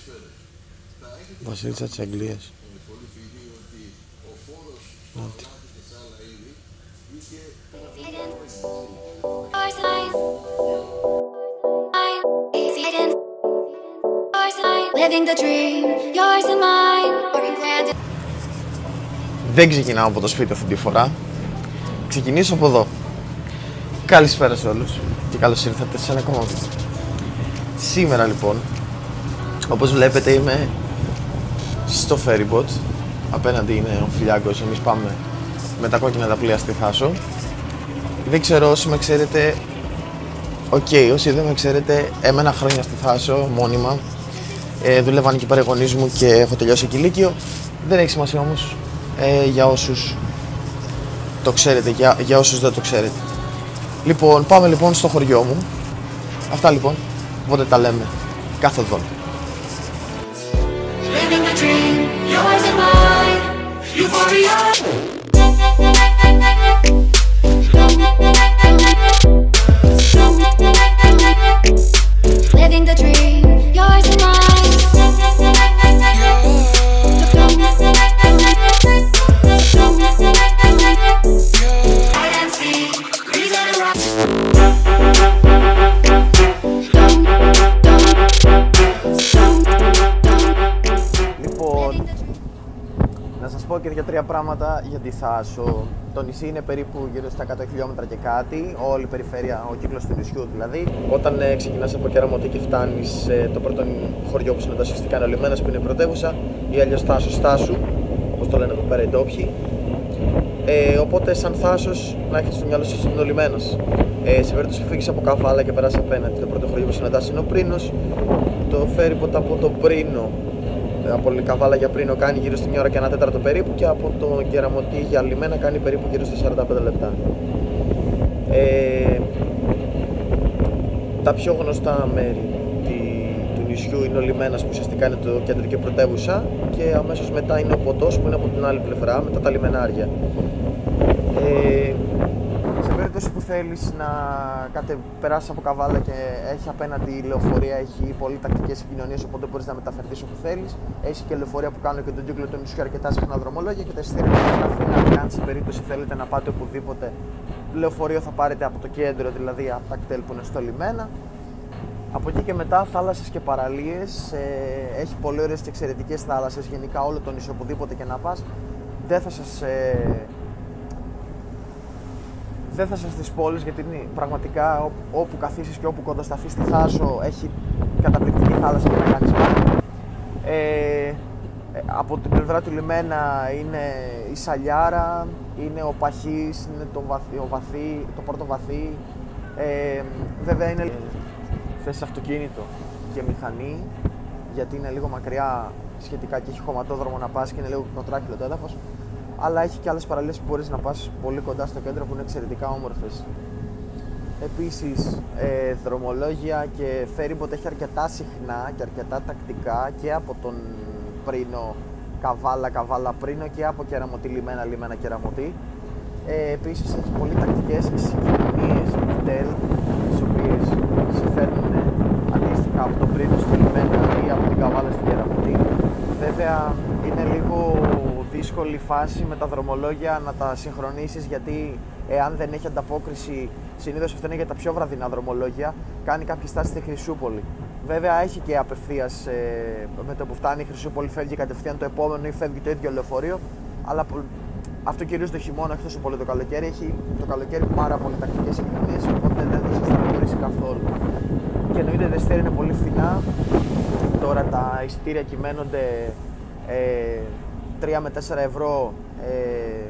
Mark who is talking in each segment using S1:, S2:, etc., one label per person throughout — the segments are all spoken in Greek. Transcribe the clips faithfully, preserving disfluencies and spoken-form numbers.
S1: Βασίλισσα της Αγγλίας. Δεν ξεκινάω από το σπίτι αυτή τη φορά. Ξεκινήσω από εδώ. Καλησπέρα σε όλους και καλώς ήρθατε σε ένα ακόμα βίντεο. Σήμερα λοιπόν, όπως βλέπετε, είμαι στο ferryboat. Απέναντι είναι ο Φιλιάκος, εμείς πάμε με τα κόκκινα τα πλοία στη Θάσο. Δεν ξέρω όσοι με ξέρετε. Οκ, okay, όσοι δεν με ξέρετε, έμενα χρόνια στη Θάσο μόνιμα. Ε, δούλευαν εκεί πέρα οι γονείς μου και έχω τελειώσει εκεί λύκειο. Δεν έχει σημασία όμως ε, για όσους το ξέρετε, για, για όσους δεν το ξέρετε. Λοιπόν, πάμε λοιπόν στο χωριό μου. Αυτά λοιπόν, οπότε τα λέμε καθοδόν. Living the dream, yours and mine. Hide and seek, reason and rock. Λοιπόν, να σας πω και για τρία πράγματα για τη Θάσο. Το νησί είναι περίπου γύρω στα εκατό χιλιόμετρα και κάτι, όλη η περιφέρεια, ο κύκλος του νησιού δηλαδή. Όταν ε, ξεκινάς από Κεραμωτή και φτάνεις ε, το πρώτο χωριό που συνοδαστικά είναι ο Λιμένας, που είναι η πρωτεύουσα, ή αλλιώς Θάσος Στάσου, όπως το λένε εδώ πέρα οι ντόπιοι. Ε, οπότε, σαν Θάσος, να έχετε στο μυαλό σας είναι ο Λιμένας. Ε, σε περίπτωση που φύγεις από Καβάλα και περάσεις απέναντι, το πρώτο χωριό που συναντάς είναι ο Πρίνος. Το ferryboat από το Πρίνο, από Καβάλα για Πρίνο, κάνει γύρω στη μία ώρα και ένα τέταρτο περίπου, και από το Κεραμωτή για Λιμένα κάνει περίπου γύρω στα σαράντα πέντε λεπτά. Ε, τα πιο γνωστά μέρη του νησιού είναι ο Λιμένας, που ουσιαστικά είναι το κέντρο και πρωτεύουσα, και αμέσως μετά είναι ο Ποτός, που είναι από την άλλη πλευρά, μετά τα λιμενάρια. Ε, σε περίπτωση που θέλεις να κατε, περάσεις από Καβάλα και έχει απέναντι η λεωφορεία, έχει πολύ τακτικές συγκοινωνίες, οπότε μπορείς να μεταφερθείς όπου θέλεις. Έχει και λεωφορεία που κάνουν και τον κύκλο του νησιού αρκετά συχνά δρομολόγια, και τα εισιτήρια είναι γραφή, και αν σε περίπτωση θέλετε να πάτε οπουδήποτε, λεωφορείο θα πάρετε από το κέντρο, δηλαδή από τα κτέλ που είναι στο Λιμένα. Από εκεί και μετά θάλασσες και παραλίες, ε, έχει πολύ ωραίες και εξαιρετικές θάλασσες, γενικά όλο το νησί οπουδήποτε και να πας. Δεν θα σας... Ε, Δεν θα σας τις πόλεις, γιατί είναι πραγματικά ό, όπου καθίσεις και όπου κοντοσταθείς στη Θάσο έχει καταπληκτική θάλασσα για να κάνεις πάνω. Ε, από την πλευρά του Λιμένα είναι η Σαλιάρα, είναι ο Παχής, είναι το, βαθύ, ο βαθύ, το Πόρτο Βαθύ. Ε, βέβαια είναι θες αυτοκίνητο και μηχανή, γιατί είναι λίγο μακριά σχετικά και έχει χωματόδρομο να πας και είναι λίγο κοντράχυλο το έδαφος. Αλλά έχει και άλλες παραλίες που μπορείς να πας πολύ κοντά στο κέντρο, που είναι εξαιρετικά όμορφες. Επίσης, ε, δρομολόγια και ferryboat έχει αρκετά συχνά και αρκετά τακτικά, και από τον Πρίνο Καβάλα, Καβάλα Πρίνο, και από Κεραμωτή Λιμένα, Λιμένα Κεραμωτή. Ε, επίσης έχει πολύ τακτικές συγκοινωνίες κτέλ, τις οποίες σε φέρνουν αντίστοιχα από τον Πρίνο στη Λιμένα ή από την Καβάλα στην Κεραμωτή. Βέβαια είναι λίγο δύσκολη φάση με τα δρομολόγια να τα συγχρονίσεις, γιατί εάν δεν έχει ανταπόκριση, συνήθως αυτό είναι για τα πιο βραδινά δρομολόγια, κάνει κάποιες στάσεις στη Χρυσούπολη. Βέβαια έχει και απευθείας, ε, με το που φτάνει η Χρυσούπολη φεύγει κατευθείαν το επόμενο ή φεύγει το ίδιο λεωφορείο, αλλά αυτό κυρίως το χειμώνα, όχι τόσο πολύ το καλοκαίρι. Έχει το καλοκαίρι πάρα πολύ τακτικές συγκοινωνίες, οπότε δεν θα σας ταλαιπωρήσει καθόλου. Και εννοείται τα εισιτήρια είναι πολύ φθηνά. Τώρα τα εισιτήρια κυμαίνονται ε, τρία με τέσσερα ευρώ. Ε,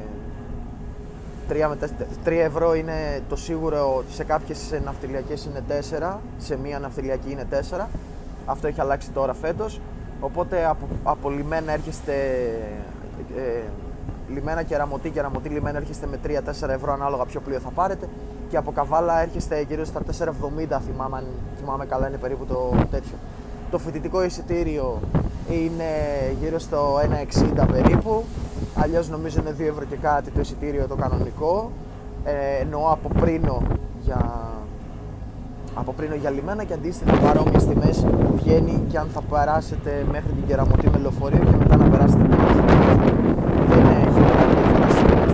S1: τρία ευρώ είναι το σίγουρο, σε κάποιες ναυτιλιακές είναι τέσσερα, σε μία ναυτιλιακή είναι τέσσερα. Αυτό έχει αλλάξει τώρα φέτος. Οπότε από, από Λιμένα έρχεστε, ε, Λιμένα Κεραμωτή, Κεραμωτή Λιμένα έρχεστε με τρία τέσσερα ευρώ ανάλογα ποιο πλοίο θα πάρετε. Και από Καβάλα έρχεστε γύρω στα τέσσερα εβδομήντα, θυμάμαι, θυμάμαι καλά, είναι περίπου το τέτοιο. Το φοιτητικό εισιτήριο είναι γύρω στο ένα εξήντα περίπου, αλλιώς νομίζω είναι δύο ευρώ και κάτι το εισιτήριο το κανονικό, ε, εννοώ από Πρίνο για, από πριν για λιμένα και αντίστοιχα παρόμοιες τιμές βγαίνει και αν θα περάσετε μέχρι την Κεραμωτή με λεωφορείο και μετά να περάσετε μέχρι την Κεραμωτή. Δεν έχει μεγάλη διαφορά στις τιμές.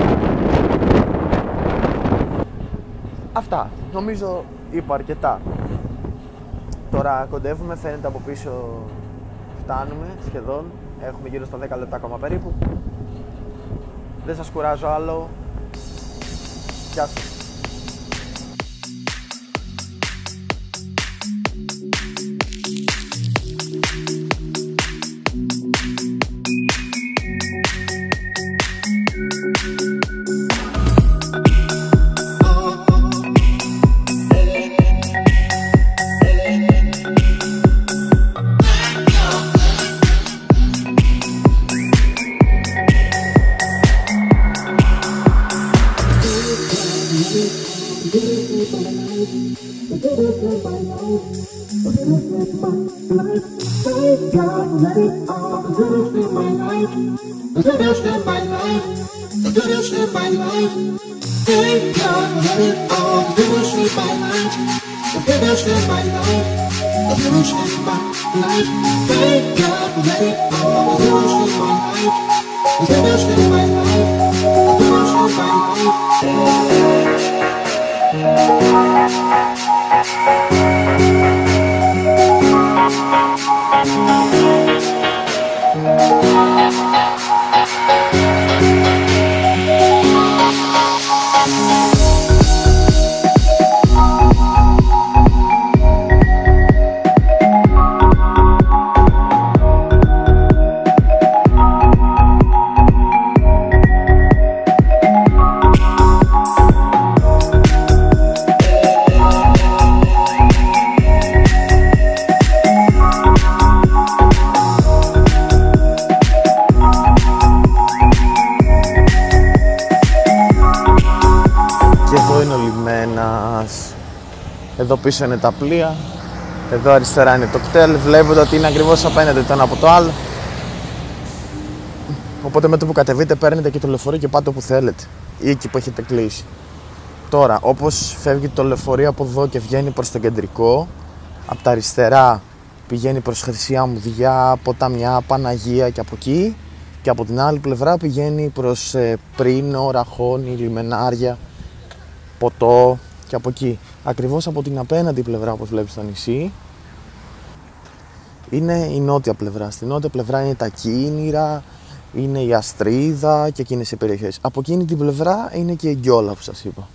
S1: Αυτά. Νομίζω είπα αρκετά. Τώρα κοντεύουμε, φαίνεται από πίσω φτάνουμε σχεδόν. Έχουμε γύρω στα δέκα λεπτά ακόμα περίπου. Δεν σας κουράζω άλλο. Γεια σας. Εδώ πίσω είναι τα πλοία, εδώ αριστερά είναι το κτέλ, βλέπετε ότι είναι ακριβώς απέναντι το ένα από το άλλο. Οπότε με το που κατεβείτε παίρνετε και το λεωφορείο και πάτε όπου θέλετε ή εκεί που έχετε κλείσει. Τώρα, όπως φεύγει το λεωφορείο από εδώ και βγαίνει προς το κεντρικό, από τα αριστερά πηγαίνει προς Χρυσή Αμμουδιά, Ποταμιά, Παναγία και από εκεί, και από την άλλη πλευρά πηγαίνει προς ε, Πρίνο, Ραχώνη, Λιμενάρια, Ποτό και από εκεί. Ακριβώς από την απέναντι πλευρά, όπως βλέπεις στο νησί, είναι η νότια πλευρά. Στη νότια πλευρά είναι τα Κίνηρα, είναι η Αστρίδα και εκείνες οι περιοχές. Από εκείνη την πλευρά είναι και η Γκιόλα που σας είπα.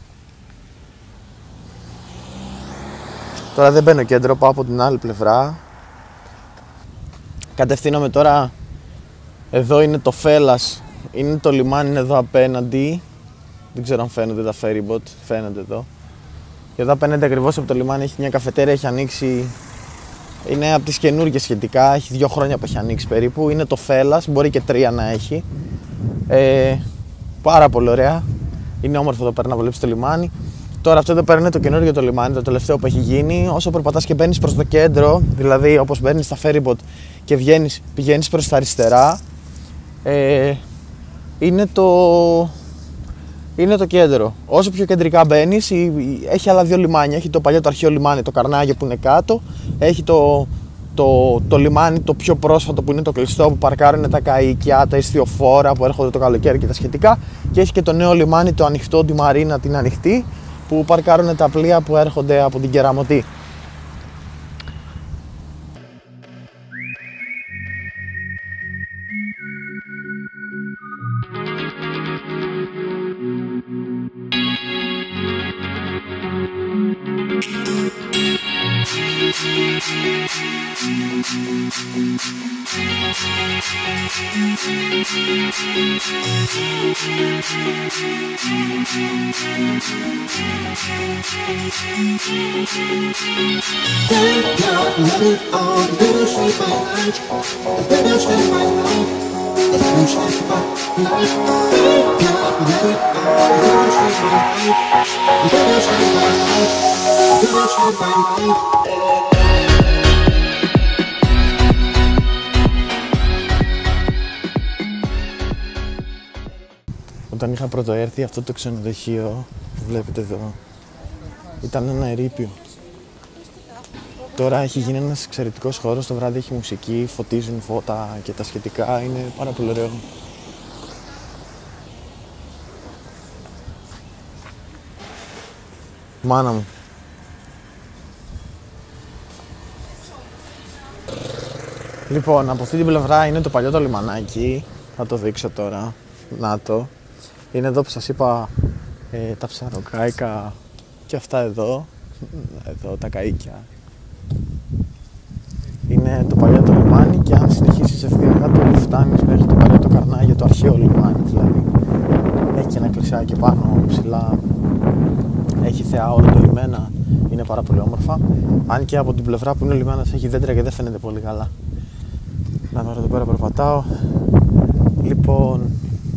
S1: Τώρα δεν μπαίνω κέντρο, πάω από την άλλη πλευρά. Κατευθύνομαι τώρα, εδώ είναι το Φέλλας, είναι το λιμάνι, είναι εδώ απέναντι. Δεν ξέρω αν φαίνονται τα ferry boat, φαίνονται εδώ. Και εδώ απέναντι ακριβώς από το λιμάνι έχει μια καφετέρια, έχει ανοίξει. Είναι από τις καινούργιες σχετικά, έχει δύο χρόνια που έχει ανοίξει περίπου. Είναι το Φέλλας, μπορεί και τρία να έχει. Ε, πάρα πολύ ωραία. Είναι όμορφο εδώ πέρα να βλέπεις το λιμάνι. Τώρα αυτό εδώ πέρα είναι το καινούργιο το λιμάνι, το τελευταίο που έχει γίνει. Όσο περπατάς και μπαίνεις προς το κέντρο, δηλαδή όπως μπαίνεις στα ferry boat και βγαίνεις, πηγαίνεις προς τα αριστερά, ε, είναι το... είναι το κέντρο. Όσο πιο κεντρικά μπαίνεις, έχει άλλα δύο λιμάνια. Έχει το παλιό το αρχαίο λιμάνι, το Καρνάγιο που είναι κάτω. Έχει το, το, το λιμάνι το πιο πρόσφατο που είναι το κλειστό, που παρκάρουν τα καΐκια, τα ιστιοφόρα που έρχονται το καλοκαίρι και τα σχετικά. Και έχει και το νέο λιμάνι, το ανοιχτό, τη Μαρίνα, την ανοιχτή, που παρκάρουν τα πλοία που έρχονται από την Κεραμωτή.
S2: Thank God, let it all, the little shape of life, the little shape of life, the little shape of life. Thank God, let it all, the little shape of life, the little shape of life, the little shape of life.
S1: Όταν είχα πρωτοέρθει αυτό το ξενοδοχείο που βλέπετε εδώ, ήταν ένα ερείπιο. Τώρα έχει γίνει ένας εξαιρετικός χώρος, το βράδυ έχει μουσική, φωτίζουν φώτα και τα σχετικά, είναι πάρα πολύ ωραίο. Μάνα μου. Λοιπόν, από αυτή την πλευρά είναι το παλιό το λιμανάκι, θα το δείξω τώρα, να το. Είναι εδώ που σας είπα ε, τα ψαροκάικα και αυτά εδώ, εδώ τα καΐκια. Είναι το παλιό το λιμάνι και αν συνεχίσεις ευθεία κάτω φτάνεις μέχρι το παλιό το Καρνάγιο, το αρχαίο λιμάνι δηλαδή. Έχει και ένα εκκλησιάκι πάνω ψηλά, έχει θεά όλο το λιμένα, είναι πάρα πολύ όμορφα. Αν και από την πλευρά που είναι ο λιμάνας έχει δέντρα και δεν φαίνεται πολύ καλά. Να τώρα εδώ πέρα περπατάω. Λοιπόν,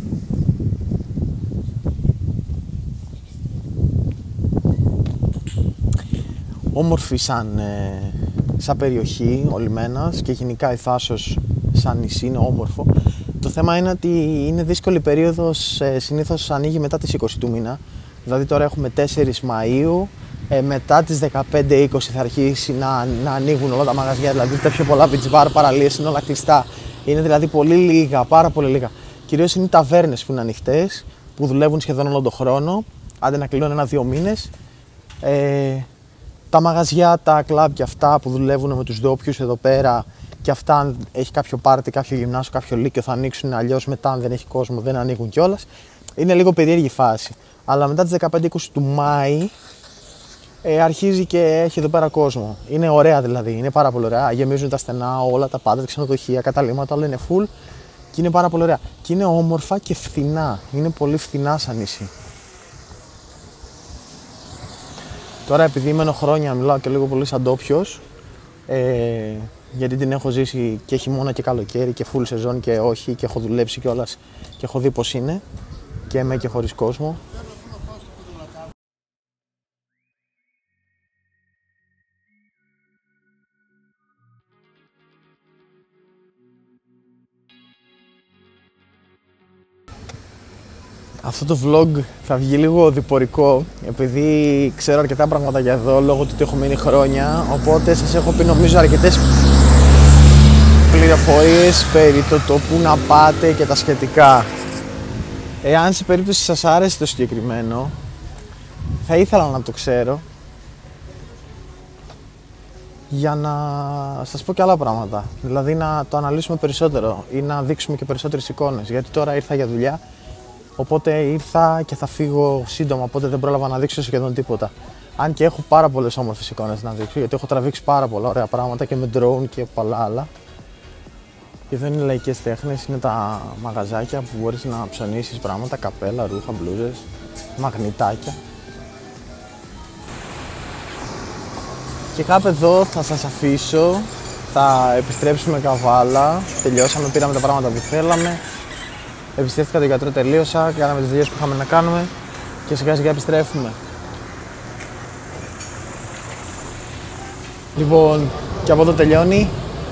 S1: όμορφη σαν, ε, σαν περιοχή ο λιμένας και γενικά η Θάσος σαν νησί είναι όμορφο. Το θέμα είναι ότι είναι δύσκολη περίοδος, ε, συνήθως ανοίγει μετά τις είκοσι του μήνα. Δηλαδή τώρα έχουμε τέσσερις Μαΐου, ε, μετά τις δεκαπέντε είκοσι θα αρχίσει να, να ανοίγουν όλα τα μαγαζιά, δηλαδή τα πιο πολλά beach bar, παραλίες είναι όλα κλειστά. Είναι δηλαδή πολύ λίγα, πάρα πολύ λίγα. Κυρίως είναι οι ταβέρνες που είναι ανοιχτές, που δουλεύουν σχεδόν όλο τον χρόνο, άντε να κλείνουν ένα-δύο μήνες. Ε, τα μαγαζιά, τα κλαμπ και αυτά που δουλεύουν με τους ντόπιους εδώ πέρα και αυτά, αν έχει κάποιο πάρτι, κάποιο γυμνάσιο, κάποιο λύκειο θα ανοίξουν, αλλιώς μετά αν δεν έχει κόσμο δεν ανοίγουν κιόλας. Είναι λίγο περίεργη φάση. Αλλά μετά τις δεκαπέντε είκοσι του Μάη ε, αρχίζει και έχει εδώ πέρα κόσμο. Είναι ωραία δηλαδή, είναι πάρα πολύ ωραία. Γεμίζουν τα στενά, όλα τα πάντα, τα ξενοδοχεία, καταλήμματα, όλα είναι full και είναι πάρα πολύ ωραία. Και είναι όμορφα και φθηνά. Είναι πολύ φθηνά σαν νησί. Τώρα επειδή μένω χρόνια, μιλάω και λίγο πολύ σαν ντόπιος, ε, γιατί την έχω ζήσει και χειμώνα και καλοκαίρι και full σεζόν και όχι και έχω δουλέψει κιόλας και έχω δει πως είναι και με και χωρίς κόσμο. Αυτό το vlog θα βγει λίγο διπορικό, επειδή ξέρω αρκετά πράγματα για εδώ λόγω του ότι έχω μείνει χρόνια, οπότε σας έχω πει νομίζω αρκετές πληροφορίες περί το, το που να πάτε και τα σχετικά. Εάν σε περίπτωση σας άρεσε το συγκεκριμένο, θα ήθελα να το ξέρω για να σας πω και άλλα πράγματα, δηλαδή να το αναλύσουμε περισσότερο ή να δείξουμε και περισσότερες εικόνες, γιατί τώρα ήρθα για δουλειά. Οπότε ήρθα και θα φύγω σύντομα, οπότε δεν πρόλαβα να δείξω σχεδόν τίποτα. Αν και έχω πάρα πολλές όμορφες εικόνες να δείξω, γιατί έχω τραβήξει πάρα πολλά ωραία πράγματα και με drone και πολλά άλλα. Και εδώ είναι οι λαϊκές τέχνες, είναι τα μαγαζάκια που μπορείς να ψωνίσεις πράγματα, καπέλα, ρούχα, μπλούζες, μαγνητάκια. Και κάπου εδώ θα σας αφήσω, θα επιστρέψουμε Καβάλα, τελειώσαμε, πήραμε τα πράγματα που θέλαμε. Επιστρέφτηκα το γιατρό, τελείωσα, κάναμε τις δουλειές που είχαμε να κάνουμε και σιγά σιγά επιστρέφουμε. Λοιπόν, και από εδώ τελειώνει.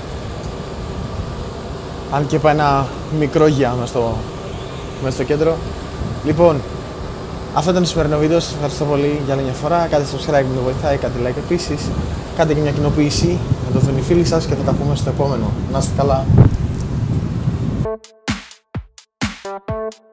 S1: Αν και πάει ένα μικρό γεια μέσα στο, μέσα στο κέντρο. Λοιπόν, αυτό ήταν το σημερινό βίντεο. Σας ευχαριστώ πολύ για άλλη μια φορά. Κάντε subscribe, με βοηθάει, κάντε like επίσης. Κάντε και μια κοινοποίηση, να το δουν οι φίλοι σας και θα τα πούμε στο επόμενο. Να είστε καλά.